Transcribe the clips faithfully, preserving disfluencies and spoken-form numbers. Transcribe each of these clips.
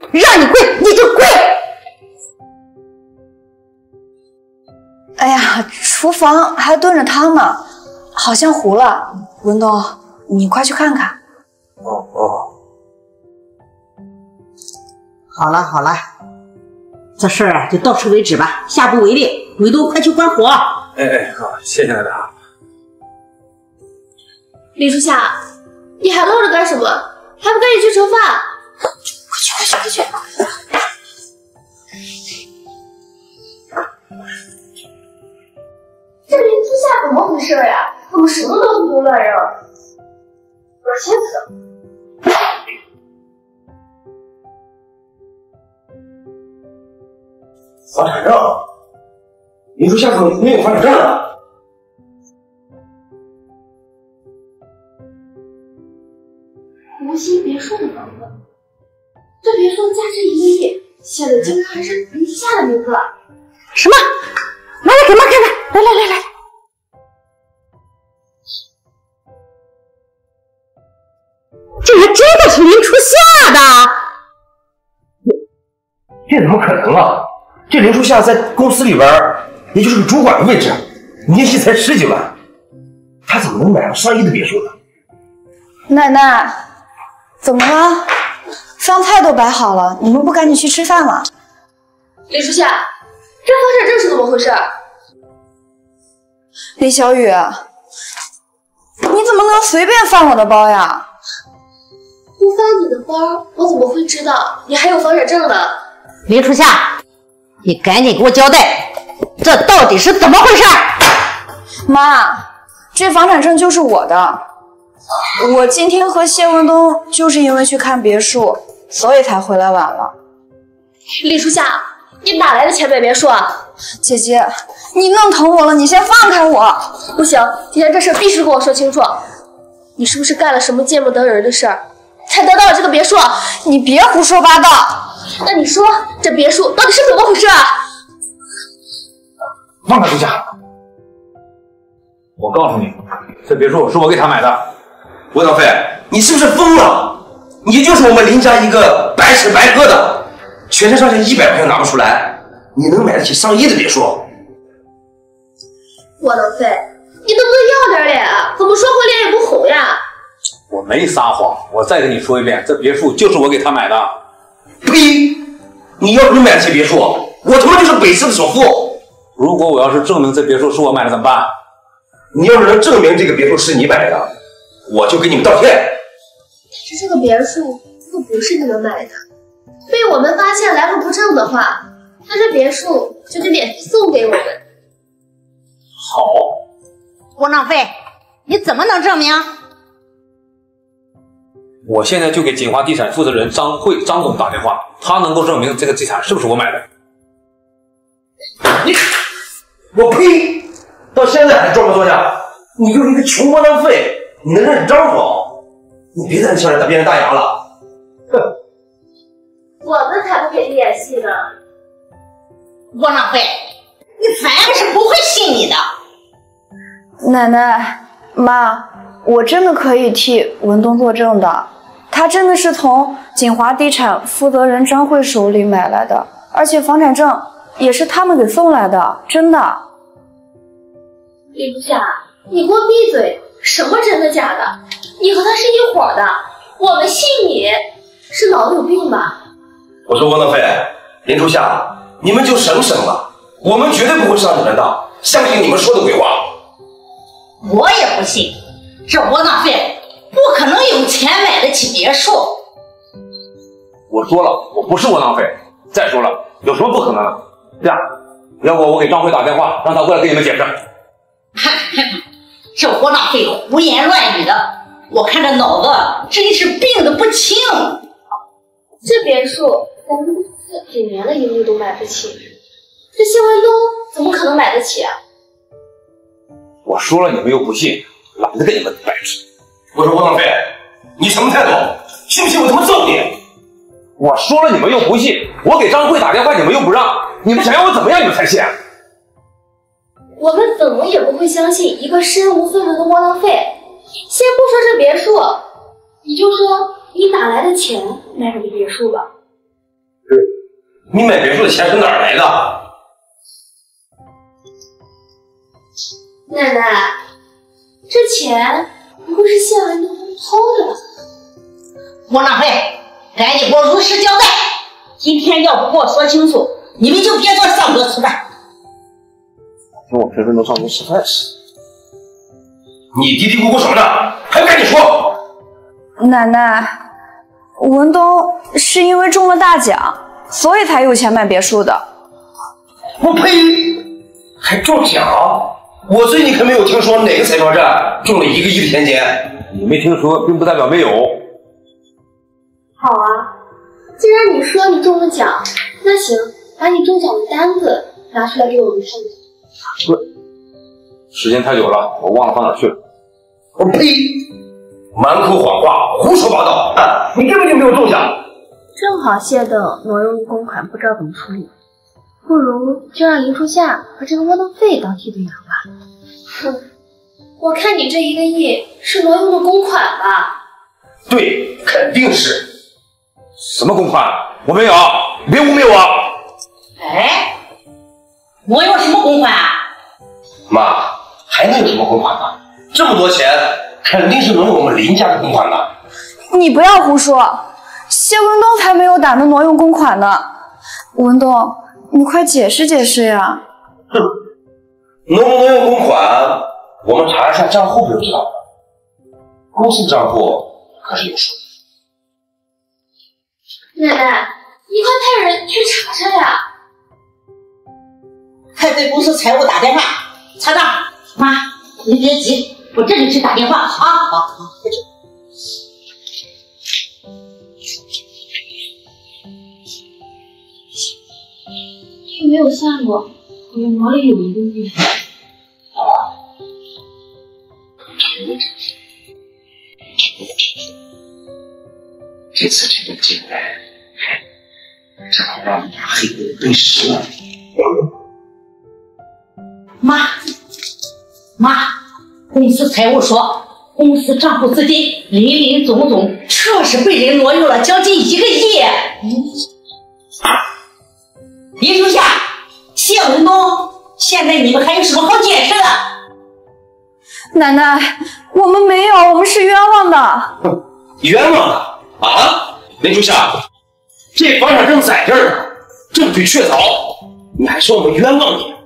让你跪你就跪。 哎呀，厨房还炖着汤呢，好像糊了。文东，你快去看看。 哦哦。 好了好了，这事儿啊就到此为止吧，下不为例。伟东，快去关火。 哎哎，好，谢谢奶奶啊。 李初夏，你还愣着干什么？还不赶紧去盛饭？快去快去快去！这林初夏怎么回事呀？怎么什么都胡胡乱扔？我先走。 房产证，林初夏怎么没有房产证啊？ 无锡别墅的房子，这别墅价值一个亿，写的竟然还是林初夏的名字。 什么？拿来给妈看看！来来来来。这还真的是林初夏的？ 这怎么可能啊？这林初夏在公司里边，也就是个主管的位置，年薪才十几万，他怎么能买上上亿的别墅呢？ 奶奶，怎么了？饭菜都摆好了，你们不赶紧去吃饭吗？ 李初夏，这房产证是怎么回事？ 李小雨，你怎么能随便翻我的包呀？ 不翻你的包，我怎么会知道你还有房产证呢？ 林初夏，你赶紧给我交代，这到底是怎么回事？ 妈，这房产证就是我的。我今天和谢文东就是因为去看别墅，所以才回来晚了。 李初夏，你哪来的钱买别墅啊？ 姐姐，你弄疼我了，你先放开我。 不行，今天这事必须跟我说清楚。你是不是干了什么见不得人的事儿，才得到了这个别墅？ 你别胡说八道。 那你说这别墅到底是怎么回事啊？ 放开初夏！我告诉你，这别墅是我给他买的。 郭小飞，你是不是疯了？你就是我们林家一个白吃白喝的，全身上下一百块钱拿不出来，你能买得起上亿的别墅？ 郭能飞，你能不能要点脸啊？怎么说红脸也不红呀？ 我没撒谎，我再跟你说一遍，这别墅就是我给他买的。 呸！你要不是买得起别墅，我他妈就是北市的首富。 如果我要是证明这别墅是我买的怎么办？ 你要是能证明这个别墅是你买的，我就给你们道歉。 可是这个别墅又不是你们买的，被我们发现来路不正的话，那这别墅就得免费送给我们。 好， 窝囊废，你怎么能证明？ 我现在就给锦华地产负责人张慧张总打电话，他能够证明这个地产是不是我买的。 你，我呸！到现在还装模作样，你就是一个穷窝囊废，你能认识张总？你别在这上面打别人大牙了。哼！ 我们才不给你演戏呢。 窝囊废，你反正是不会信你的。 奶奶，妈，我真的可以替文东作证的，他真的是从锦华地产负责人张慧手里买来的，而且房产证也是他们给送来的，真的。 李初夏，你给我闭嘴！什么真的假的？你和他是一伙的，我们信你，是脑子有病吧？ 我说窝囊废，林初夏，你们就省省吧，我们绝对不会上你们当，相信你们说的鬼话。 我也不信，这窝囊废不可能有钱买得起别墅。 我说了，我不是窝囊废。再说了，有什么不可能的？这样，要不我给张慧打电话，让他过来给你们解释。 看看看看，这窝囊废胡言乱语的，我看这脑子真是病得不轻。 这别墅咱们公司几年的盈利都买不起，这谢文东怎么可能买得起啊？ 我说了，你们又不信，懒得跟你们掰扯。 我说窝囊废，你什么态度？信不信我他妈揍你？ 我说了，你们又不信，我给张慧打电话，你们又不让，你们想要我怎么样，你们才信？ 我们怎么也不会相信一个身无分文的窝囊废。先不说这别墅，你就说你哪来的钱买这个别墅吧。 你买别墅的钱从哪儿来的？ 奶奶，这钱不会是谢文东偷的吧？ 窝囊废，赶紧给我如实交代！今天要不给我说清楚，你们就别做上桌吃饭。 跟我平时能上桌吃饭似的。 你嘀嘀咕咕什么呢？还不赶紧说！ 奶奶，文东是因为中了大奖，所以才有钱买别墅的。 我呸！还中奖？我最近可没有听说哪个彩票站中了一个亿的现金。 你没听说，并不代表没有。 好啊，既然你说你中了奖，那行，把你中奖的单子拿出来给我们看看。 对，时间太久了，我忘了放哪去了。 我呸！满口谎话，胡说八道！啊、你根本就没有中奖。 正好谢等挪用公款不知道怎么处理，不如就让林初夏和这个窝囊废当替罪羊吧。哼，我看你这一个亿是挪用的公款吧？ 对，肯定是。 什么公款？我没有，别污蔑我！ 哎，我有什么公款啊？ 妈，还能有什么公款呢？这么多钱，肯定是挪用我们林家的公款的。 你不要胡说，谢文东才没有胆子挪用公款呢。文东，你快解释解释呀！ 哼，挪不挪用公款，我们查一下账户不就知道了。公司账户可是有数。 奶奶，你快派人去查查呀！ 快给公司财务打电话查账。妈，您别急，我这就去打电话啊！好，好，快去。 却没有下落，我们哪里有一个亿？ 这次这个进来，正好让你黑的背时了。 妈，妈，公司财务说，公司账户资金林林总总，确实被人挪用了将近一个亿。林初夏、谢文东，现在你们还有什么好解释的？ 奶奶，我们没有，我们是冤枉的。 哼，冤枉的啊！林初夏，这房产证在这儿呢，证据确凿，你还说我们冤枉你？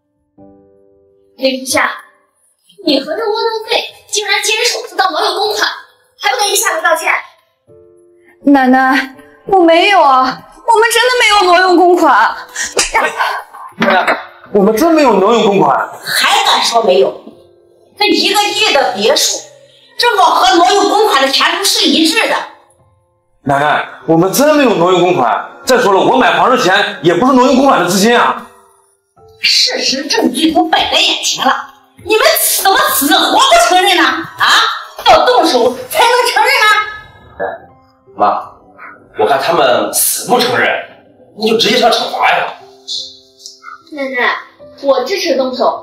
林初夏，你和这窝囊废竟然监守自盗挪用公款，还不赶紧下来道歉？ 奶奶，我没有啊，我们真的没有挪用公款。 奶奶，我们真没有挪用公款。 还敢说没有？这一个亿的别墅，正好和挪用公款的钱不是一致的。 奶奶，我们真没有挪用公款。再说了，我买房的钱也不是挪用公款的资金啊。 事实证据都摆在眼前了，你们死不死活不承认呢？啊，要动手才能承认啊！ 妈，我看他们死不承认，你就直接上惩罚呀！ 奶奶，我支持动手。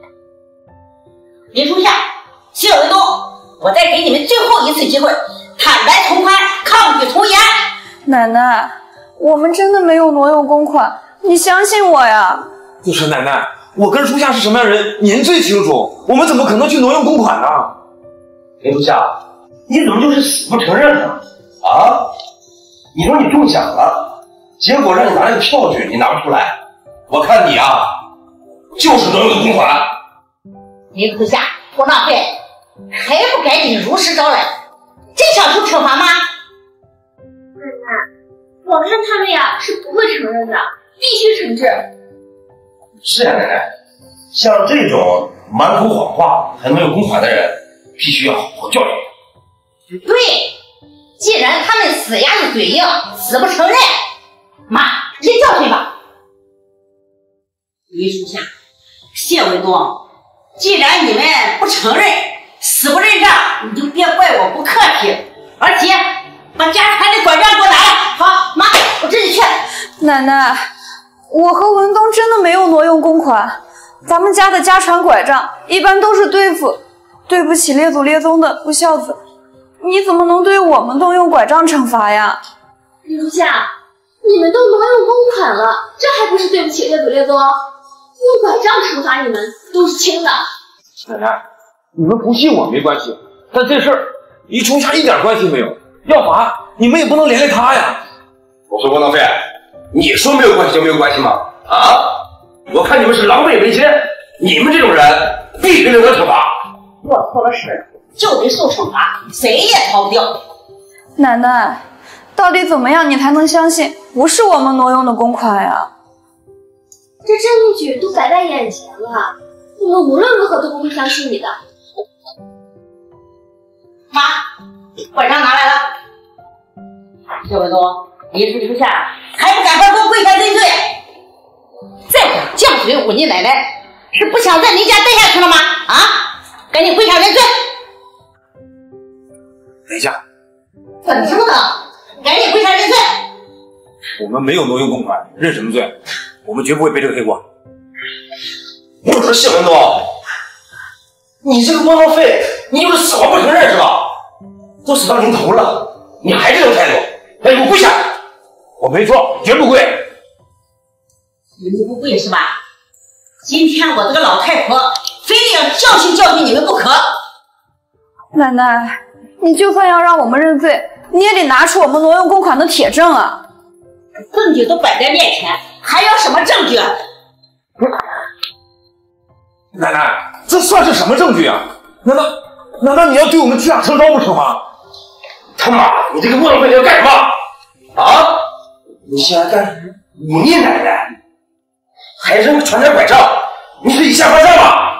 林初夏、谢文东，我再给你们最后一次机会，坦白从宽，抗拒从严。 奶奶，我们真的没有挪用公款，你相信我呀！ 就是奶奶，我跟初夏是什么样人，您最清楚，我们怎么可能去挪用公款呢？ 林初夏，你怎么就是死不承认呢？啊？你说你中奖了，结果让你拿那个票据，你拿不出来，我看你啊，就是挪用的公款。 林初夏，窝囊废，还不赶紧如实招来？真想受惩罚吗？ 奶奶，我看他们呀是不会承认的，必须惩治。 是呀，奶奶，像这种满口谎话还没有公款的人，必须要好好教育。 对，既然他们死鸭子嘴硬，死不承认，妈，直接教训吧。林初夏、谢文东，既然你们不承认，死不认账，你就别怪我不客气。而且把家产的拐杖给我拿来。好，妈，我这就去。 奶奶，我和文东真的没有挪用公款，咱们家的家传拐杖一般都是对付对不起列祖列宗的不孝子，你怎么能对我们动用拐杖惩罚呀？ 林初夏， 你们都挪用公款了，这还不是对不起列祖列宗？用拐杖惩罚你们都是轻的。 奶奶，你们不信我没关系，但这事儿与初夏一点关系没有。要罚你们也不能连累他呀。 我说窝囊废，你说没有关系就没有关系吗？啊！我看你们是狼狈为奸，你们这种人必须得得惩罚。 做错了事就得受惩罚，谁也逃不掉。 奶奶，到底怎么样你才能相信不是我们挪用的公款呀？ 这证据都摆在眼前了，我们无论如何都不会相信你的。 妈，拐杖拿来了。谢文东，你是初夏，还不赶快给我跪下认罪！再敢犟嘴忤逆奶奶，是不想在您家待下去了吗？啊，赶紧跪下认罪！ 等一下， 怎么这么等？赶紧跪下认罪！ 我们没有挪用公款，认什么罪？我们绝不会背这个黑锅。 我说谢文东，你这个窝囊废，你就是死活不承认是吧？都死到临头了，你还这种态度？哎，给我跪下！ 我没错，绝不跪。 你们不跪是吧？今天我这个老太婆非得要教训教训你们不可。 奶奶，你就算要让我们认罪，你也得拿出我们挪用公款的铁证啊！ 证据都摆在面前，还要什么证据？ 奶奶，这算是什么证据啊？难道难道你要对我们屈打成招不成吗？ 他妈，你这个窝囊废，你要干什么？啊？你现在干什么？忤逆奶奶，还扔传点拐杖，你是以下犯上吗？